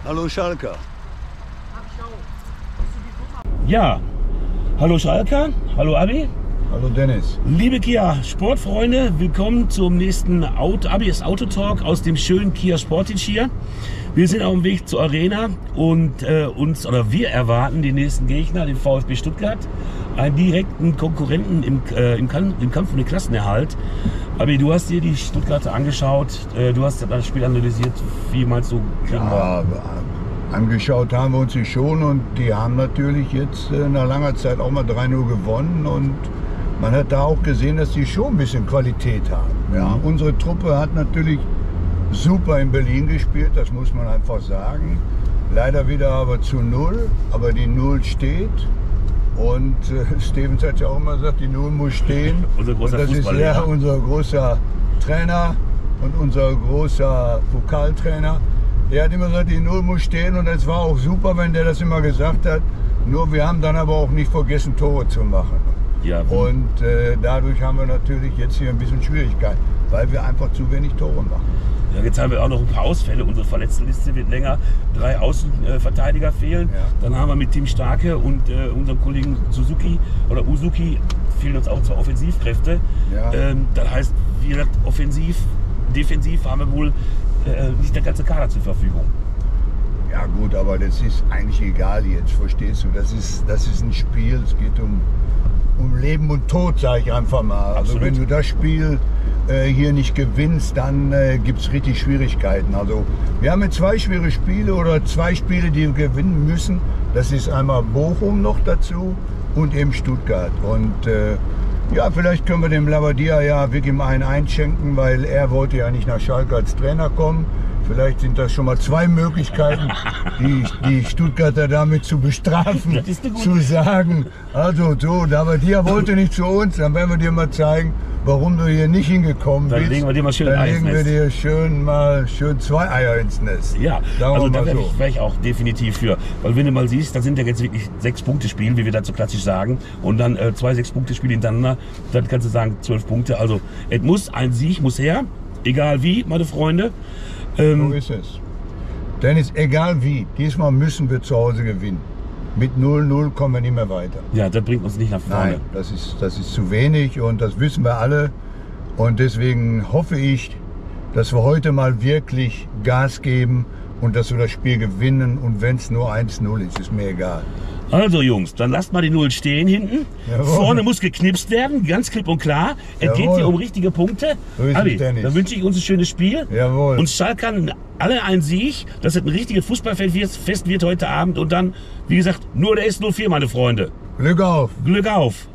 Hallo Schalker. Ja, hallo Schalker, hallo Abi. Hallo Dennis. Liebe Kia Sportfreunde, willkommen zum nächsten Abis Autotalk aus dem schönen Kia Sportage hier. Wir sind auf dem Weg zur Arena und wir erwarten den nächsten Gegner, den VfB Stuttgart, einen direkten Konkurrenten im Kampf um den Klassenerhalt. Abi, du hast dir die Stuttgarter angeschaut, du hast das Spiel analysiert. Wie meinst du, kriegen wir? Angeschaut haben wir uns die schon und die haben natürlich jetzt nach langer Zeit auch mal 3-0 gewonnen und man hat da auch gesehen, dass die schon ein bisschen Qualität haben. Ja, unsere Truppe hat natürlich super in Berlin gespielt, das muss man einfach sagen. Leider wieder aber zu 0, aber die 0 steht. Und Stevens hat ja auch immer gesagt, die 0 muss stehen. Unser großer das ist ja unser großer Trainer und unser großer Pokaltrainer. Der hat immer gesagt, die 0 muss stehen und es war auch super, wenn der das immer gesagt hat. Nur wir haben dann aber auch nicht vergessen, Tore zu machen. Ja. Und dadurch haben wir natürlich jetzt hier ein bisschen Schwierigkeiten, weil wir einfach zu wenig Tore machen. Ja, jetzt haben wir auch noch ein paar Ausfälle. Unsere Verletztenliste wird länger. 3 Außenverteidiger fehlen. Ja. Dann haben wir mit Tim Starke und unserem Kollegen Uzuki fehlen uns auch 2 Offensivkräfte. Ja. Das heißt, wir defensiv haben wir wohl nicht der ganze Kader zur Verfügung. Ja gut, aber das ist eigentlich egal jetzt, verstehst du? Das ist ein Spiel, es geht um Leben und Tod, sage ich einfach mal. Absolut. Also wenn du das Spiel hier nicht gewinnst, dann gibt es richtig Schwierigkeiten. Also wir haben jetzt 2 schwere Spiele oder 2 Spiele, die wir gewinnen müssen. Das ist einmal Bochum noch dazu und eben Stuttgart. Und ja, vielleicht können wir dem Labadia ja wirklich mal einen einschenken, weil er wollte ja nicht nach Schalke als Trainer kommen. Vielleicht sind das schon mal 2 Möglichkeiten, die Stuttgarter damit zu bestrafen, zu sagen, also so, Labadia wollte nicht zu uns, dann werden wir dir mal zeigen, warum du hier nicht hingekommen bist. Dann legen wir dir mal schön Dann ein legen wir dir schön 2 Eier ins Nest. Ja, Sagen also da so. wäre ich auch definitiv für. Weil wenn du mal siehst, da sind ja jetzt wirklich 6-Punkte-Spiele, wie wir dazu klassisch sagen. Und dann 2 6-Punkte-Spiele hintereinander, dann kannst du sagen 12 Punkte. Also ein Sieg muss her, egal wie, meine Freunde. So ist es. Dennis, egal wie, diesmal müssen wir zu Hause gewinnen. Mit 0-0 kommen wir nicht mehr weiter. Ja, das bringt uns nicht nach vorne. Nein, das ist zu wenig und das wissen wir alle. Und deswegen hoffe ich, dass wir heute mal wirklich Gas geben und dass wir das Spiel gewinnen. Und wenn es nur 1-0 ist mir egal. Also Jungs, dann lasst mal die 0 stehen hinten. Jawohl. Vorne muss geknipst werden, ganz klipp und klar. Es geht hier um richtige Punkte. So ist Abi, es, Dennis. dann wünsche ich uns ein schönes Spiel. Jawohl. Uns Schalkern alle einen Sieg, dass es ein richtiges Fußballfest wird heute Abend. Und dann, wie gesagt, nur der S04, meine Freunde. Glück auf! Glück auf!